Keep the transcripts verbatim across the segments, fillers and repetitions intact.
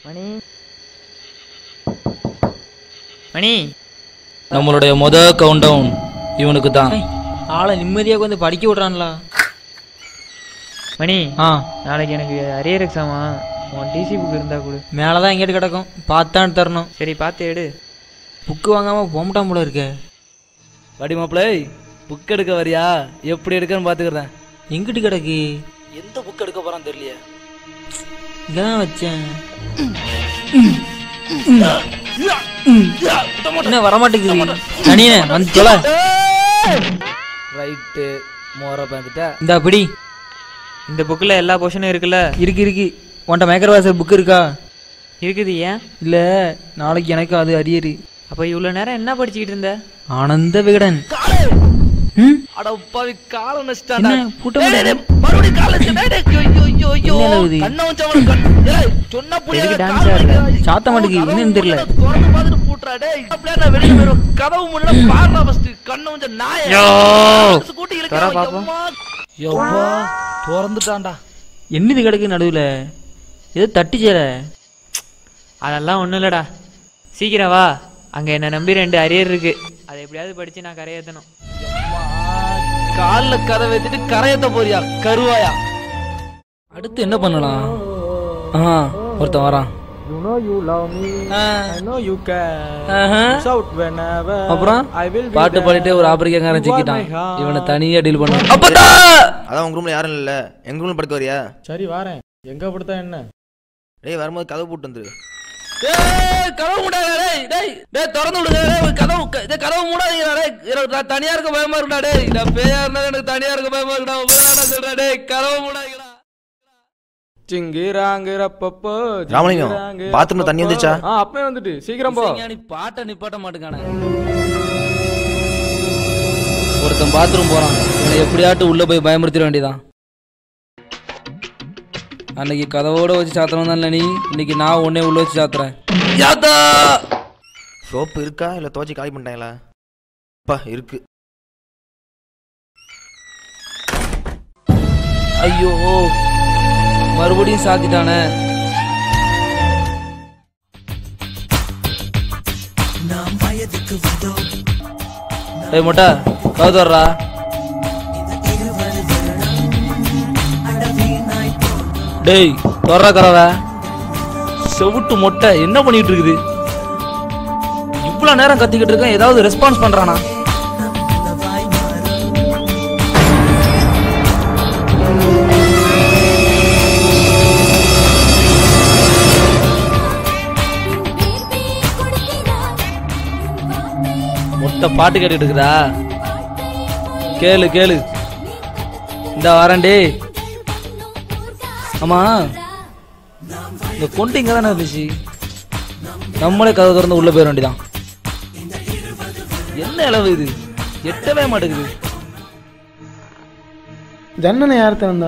மணி மணி நம்மளுடைய முத count down இவனுக்கு தான். ஆளை நிம்மதியாக வந்து படிக்க விட்றான்ல. மணி ஆ நாளைக்கு எனக்கு அரியர் எக்ஸாமா, உன் டிசி புக் இருந்தா கூட. மேலே தான் எங்கேட்டு கிடக்கும், பார்த்தான்னு தரணும். சரி பார்த்து எடு. புக்கு வாங்காமல் போமட்டான் போல இருக்க. வடி மாப்பிள்ளை புக் எடுக்க வரியா? எப்படி எடுக்கன்னு பார்த்துக்கிறேன். எங்கிட்டு கிடக்கு? எந்த புக் எடுக்க போகிறான்னு தெரியலையே. இதான் வச்சேன். என்ன வரமாட்டேங்குது? தனியே வந்து தொலை. ரைட்டு மோர பார்த்துட்டா. இந்த அப்படி இந்த புக்கில் எல்லா போர்ஷனும் இருக்குல்ல? இருக்கு இருக்கு. உன்ட்ட மேக்கர்வாசர் புக் இருக்கா? இருக்குது. ஏன் இல்லை? நாளைக்கு எனக்கு அது அரியரு. அப்போ இவ்வளோ நேரம் என்ன படிச்சுக்கிட்டு இருந்த? ஆனந்த விகடன். சாத்த மாட்டுக்கு என்னன்னு தெரியல. என்னது கிடக்கு நடுவுல? ஏதோ தட்டிச்சேல. அதெல்லாம் ஒண்ணும் இல்லடா. சீக்கிரம் வா, அங்க என்ன நம்பி ரெண்டு அரியர் இருக்கு. அதை எப்படியாவது படிச்சு நான் கரையேற்றணும். காலில் கதை வைத்துட்டு கரையத்த போறியா கருவாயா? அடுத்து என்ன பண்ணலாம்? ஆ ஒருத்தன் வரான். அப்புறம் பாட்டு பாடிட்டே ஒரு ஆப்பிரிக்காரன் சிக்கிட்டான். இவனை தனியா டீல் பண்ண. அதான் உங்க ரூம்ல யாரும் இல்ல, எங்க ரூம்ல படுக்க வரியா? சரி வாரேன். எங்க படுத்தா என்ன? டேய் வரும்போது கதவு போட்டு வந்துரு. ஏய் கதவு மூடாதடா. டேய் டேய் டேய் திறந்து விடுங்க. டேய் கதவு டேய் கதவு மூடாதீங்கடா. டேய் நான் தனியா இருக்க பயமா இருக்குடா. டேய் நான் பேயா இருந்தா எனக்கு தனியா இருக்க பயமா இருக்குடா. உங்களடா சொல்றா. டேய் கதவு மூடாதீங்கடா. சிங்கிராங்கறப்பப்போ ராமலிங்கம் பாத்ரூம்ல தண்ணி வந்துச்சா? ஆ அப்பவே வந்துட்டு சீக்கிரம் போ. நீ பாட்ட நிப்பாட்ட மாட்டேங்கானே. ஒருத்தன் பாத்ரூம் போறான். இவனை எப்படியாட்டு உள்ள போய் பயமுறுத்திட வேண்டியதான். அன்னைக்கு கதவோட வச்சு சாத்திரம் தான் நீ. இன்னைக்கு நான் உன்னே உள்ள வச்சு சாத்துறேன். சோப்பு இருக்கா இல்ல தோச்சி காலி பண்ணிட்டாங்களா? அப்பா இருக்கு. ஐயோ மறுபடியும் சாத்திட்டானே. டேய் மொட்டை கவுத்து வர்றா. டேய் தொர்றா கரவ. செவுட்டு மொட்டை என்ன பண்ணிட்டு இருக்குது? இவ்வளவு நேரம் கத்திக்கிட்டு இருக்கேன், ஏதாவது ரெஸ்பான்ஸ் பண்றானா? மொட்டை பாட்டு கேட்டுட்டு இருக்குதா? கேளு கேளு. இந்த வரேன்டே. ஆமா இந்த கொண்டு இங்க தானே இருந்துச்சு. நம்மளே கதை திறந்து உள்ள போயிட வேண்டியதான். என்ன அளவு இது? எட்டவே மாட்டேங்குது. ஜன்னனை யார் திறந்தா?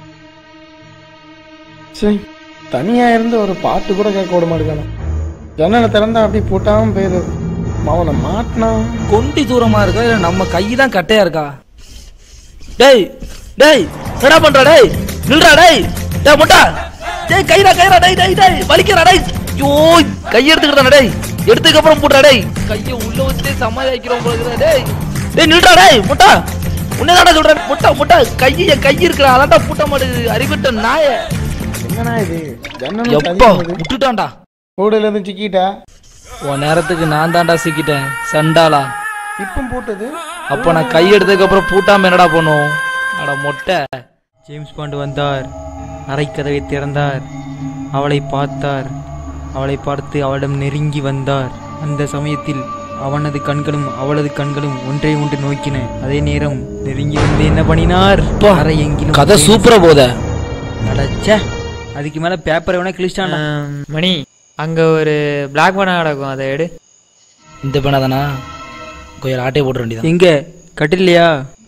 சரி தனியா இருந்து ஒரு பாட்டு கூட கேட்க விட மாட்டேங்கான. ஜன்னனை திறந்தா அப்படி போட்டாம போயிருது. அவனை மாட்டினா கொண்டி தூரமா இருக்கா இல்ல நம்ம கை தான் கட்டையா இருக்கா? டேய் டேய் என்ன பண்ற? டேய் நில்றா. டேய் டேய் முட்டா. டேய் கைரா கைரா. டேய் டேய் டேய் வலிக்கிறா. டேய் ஐயோ கை எடுத்துக்கிட்டானே. டேய் எடுத்துக்கு அப்புறம் போடுறா. டேய் கையை உள்ள வச்சுட்டே சமாளிக்கிறோம் போல. டேய் டேய் நில்றா. டேய் முட்டா உன்னதாடா சொல்றேன். முட்டா முட்டா கைய கை இருக்குடா. அதான்டா பூட்ட மாட்டேங்குது. அறிவிட்ட நாய. என்னன்னா இது? ஜன்னனை எப்பா விட்டுட்டான்டா. கூடையில இருந்து சிக்கிட்டா. உன் நேரத்துக்கு நான் தாண்டா சிக்கிட்டேன் சண்டாளா. இப்ப போட்டது அப்ப நான் கை எடுத்ததுக்கு அப்புறம் பூட்டாம என்னடா பண்ணும்? அட மொட்டை. ஜேம்ஸ் பாண்ட் வந்தார். அறை கதவை திறந்தார். அவளை பார்த்தார். அவளை பார்த்து அவளிடம் நெருங்கி வந்தார். அந்த சமயத்தில் அவனது கண்களும் அவளது கண்களும் ஒன்றை ஒன்று நோக்கின. அதே நேரம் நெருங்கி வந்து என்ன பண்ணினார்? அறை எங்கிலும் கதை சூப்பரா போத. அடச்ச அதுக்கு மேல பேப்பரை வேணா கிழிச்சான். மணி அங்க ஒரு பிளாக் பேனா கிடக்கும், அதை எடு. இந்த பேனா தானா? கொஞ்சம் ஆட்டையை போட வேண்டியது. எங்க கட்டிலையா?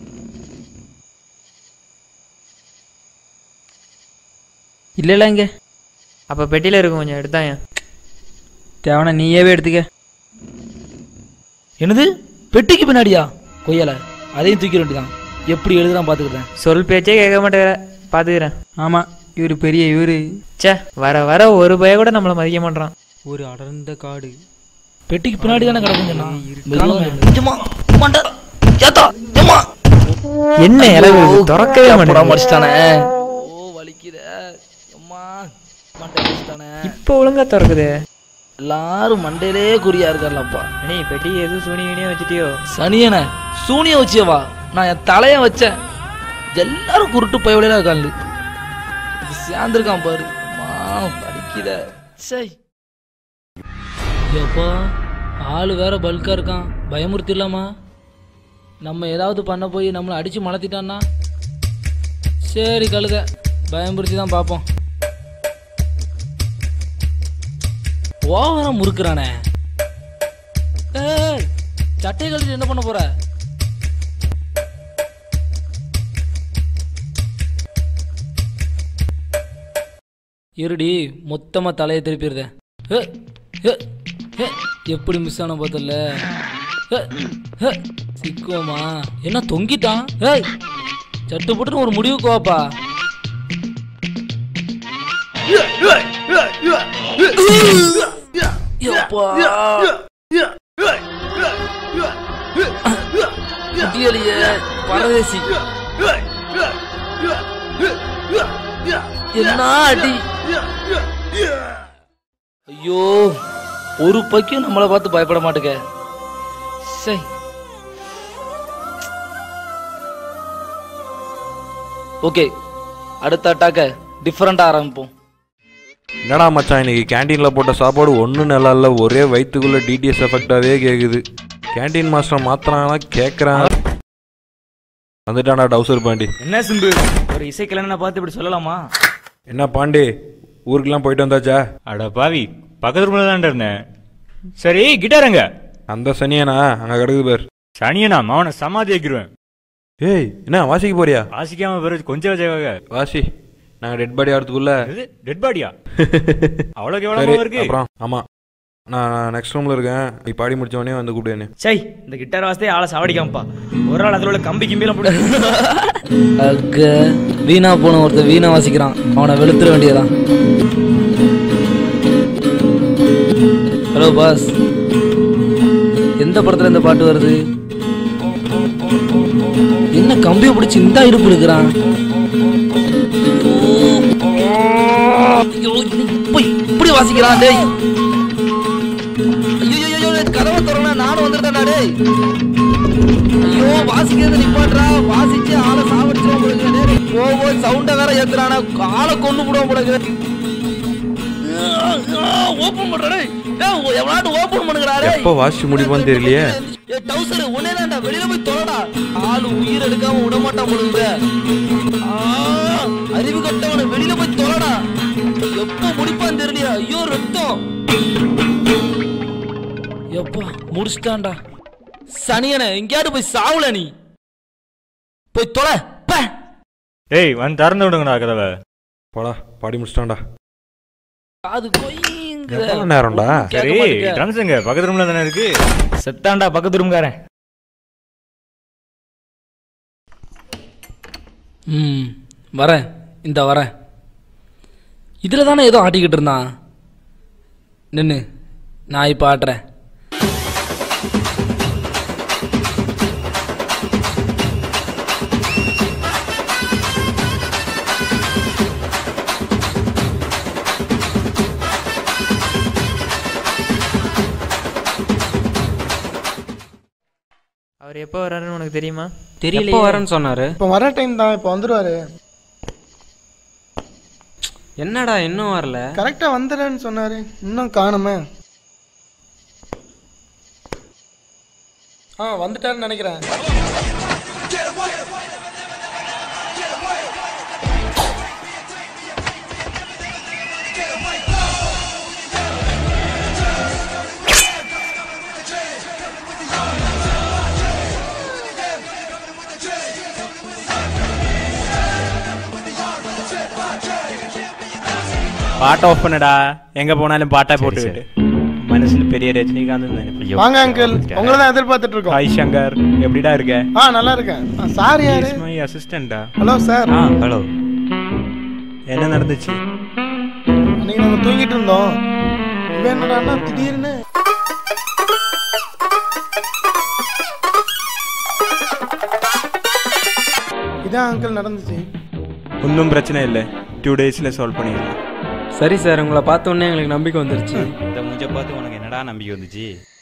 இல்ல இல்ல இங்க. அப்ப பெட்டியில இருக்கும், கொஞ்சம் எடுத்தாங்க. தேவனா நீயவே எடுத்துக்க. என்னது பெட்டிக்கு பின்னாடியா? கொய்யல அதையும் தூக்கிட வேண்டியதான். எப்படி எழுதுதான் பாத்துக்கிறேன். சொல் பேச்சே கேட்க மாட்டேங்கிற. பாத்துக்கிறேன். ஆமா இவர் பெரிய இவரு. சே, வர வர ஒரு பய கூட நம்மள மதிக்க மாட்டான். ஒரு அடர்ந்த காடு. பெட்டிக்கு பின்னாடி தானே கிடக்குங்கண்ணா. என்ன இலவு திறக்கவே மாட்டானே. ஓ வலிக்குதே அம்மா, மண்டை அடிச்சிட்டானே. இப்போ ஒழுங்கா திறக்குது. எல்லாரும் மண்டையிலே குறியா இருக்காருலப்பா. நீ பெட்டி எதுவும் சூனியனே வச்சுட்டியோ? சனியன சூனிய வச்சியவா? நான் என் தலைய வச்சேன். எல்லாரும் குருட்டு பயவலையா இருக்காங்க. இது சேர்ந்துருக்கான் பாரு. அம்மா வலிக்குத. சை எப்பா, ஆளு வேற பல்கா இருக்கான். பயமுறுத்திடலாமா? நம்ம ஏதாவது பண்ண போய் நம்மளை அடிச்சு மலத்திட்டான்னா சரி கழுத, பயமுறுத்தி தான் பார்ப்போம். ஓவரம் முறுக்குறானே. ஏய், சட்டை கழிச்சு என்ன பண்ண போற? இருடி, மொத்தமா தலையை திருப்பிடுதேன். எப்படி மிஸ் ஆன பார்த்தல. சிக்குவமா என்ன தொங்கிட்டான்? ஏய், சட்டு போட்டு ஒரு முடிவுக்கு வாப்பா. பரதேசி என்ன அடி. ஐயோ, ஒரு பைக்கும் நம்மளை பார்த்து பயப்பட மாட்டேங்க. சரி, ஓகே, அடுத்த அட்டாக்க டிஃபரெண்டா ஆரம்பிப்போம். என்னடா மச்சான், இன்னைக்கு கேன்டீன்ல போட்ட சாப்பாடு ஒன்றும் நல்லா இல்லை. ஒரே வயிற்றுக்குள்ள டிடிஎஸ் எஃபெக்டாகவே கேட்குது. கேன்டீன் மாஸ்டர் மாத்திரானா கேட்குறான். வந்துட்டானா டவுசர் பாண்டி. என்ன சிம்பு, ஒரு இசைக்கலைன்னு பார்த்து இப்படி சொல்லலாமா? என்ன பாண்டி, ஊருக்கெல்லாம் போயிட்டு வந்தாச்சா? அட பாவி, பக்கத்து ரூம்ல தான் இருந்தேன். சரி, கிட்டாருங்க. அந்த சனியனா அங்கே கிடக்குது பேர். சனியனா அவனை சமாதி வைக்கிறேன். ஏய், என்ன வாசிக்க போறியா? வாசிக்காம பேர் கொஞ்சம் வச்சவாக வாசி. நாங்கள் டெட் பாடி ஆகிறதுக்குள்ள. டெட் பாடியா? அவ்வளோக்கு எவ்வளோ இருக்கு? அப்புறம் ஆமாம், நான் நெக்ஸ்ட் ரூமில் இருக்கேன். நீ பாடி முடிச்சவனே வந்து கூப்பிடுவேன்னு. சை, இந்த கிட்டார் வாசத்தையே ஆளை சாவடிக்காமப்பா. ஒரு ஆள் அதில் உள்ள கம்பி கிம்பிலாம் போட்டு அக்க வீணா போன ஒருத்தர் வீணா வாசிக்கிறான். அவனை வெளுத்துற வேண்டியதான். ஹலோ பாஸ், எந்த படத்துல இந்த பாட்டு வருது? என்ன கம்பியை பிடிச்சி இந்த இருப்பு இருக்கிறான்? இப்படி வாசிக்கிறான். டேய், ஐயோ கதவை திறனா, நானும் வந்துருந்தா. டேய், ஐயோ வாசிக்கிறது நிப்பாட்றா. வாசிச்சு ஆளை சாவடிச்சிடும் போடுங்க. ஓ சவுண்ட வேற ஏத்துறானா, ஆளை கொண்டு போடுவோம் போடுங்க. ஓபன் பண்றே. டேய், எவனாட்டு ஓபன் பண்ணுங்கடா. எப்போ வாசி முடிப்பான்னு தெரியலையே. ஏ டவுசர், ஒண்ணே தான்டா, வெளியில போய் தொலைடா. ஆளு உயிர் எடுக்காம விட மாட்டான் போடுங்க. அறிவு கட்டவன, வெளியில போய் தொலைடா. எப்போ முடிப்பான்னு தெரியலையா? ஐயோ ரத்தம். எப்பா முடிச்சிட்டான்டா. சனியனை எங்கேயாவது போய் சாவுல. நீ போய் தொலை. ஏய், வந்து திறந்து விடுங்கடா கதவை. போடா, பாடி முடிச்சிட்டான்டா. அது கொய்ங்க நேரம்டா. சரி, ட்ரம்ஸ்ங்க பக்கத்து ரூம்ல தானே இருக்கு. செத்தாண்டா பக்கத்து ரூம்காரன். ம் வரேன், இந்த வரேன். இதில் தானே ஏதோ ஆட்டிக்கிட்டு இருந்தான். நின்று நான் இப்போ ஆட்டுறேன். அவர் எப்போ வர்றாருன்னு உனக்கு தெரியுமா? தெரியல. எப்போ வரேன்னு சொன்னாரு? இப்போ வர டைம் தான், இப்போ வந்துடுவாரு. என்னடா இன்னும் வரல? கரெக்டா வந்துடுறேன்னு சொன்னாரு, இன்னும் காணுமே. ஆ வந்துட்டாருன்னு நினைக்கிறேன். பாட்டை ஆஃப் பண்ணடா. எங்க போனாலும் பாட்டா போட்டு மனசுல பெரிய ரஜினிகாந்த். வாங்க அங்கிள், உங்களை தான் எதிர்பார்த்துட்டு இருக்கோம். ஹாய் சங்கர், எப்படிடா இருக்க? ஆ நல்லா இருக்கேன். சார் யாரு? மை அசிஸ்டன்டா. Hello sir. ஆ ஹலோ. என்ன நடந்துச்சு? அன்னைக்கு நம்ம தூங்கிட்டு இருந்தோம். இவன் என்னடான்னா திடீர்னு இதான் அங்கிள் நடந்துச்சு. ஒன்றும் பிரச்சனை இல்லை, டூ டேஸில் சால்வ் பண்ணிடலாம். சரி சார், உங்களை பார்த்த உடனே எங்களுக்கு நம்பிக்கை வந்துருச்சு. இந்த மூஞ்ச பார்த்து உனக்கு என்னடா நம்பிக்கை வந்துச்சு?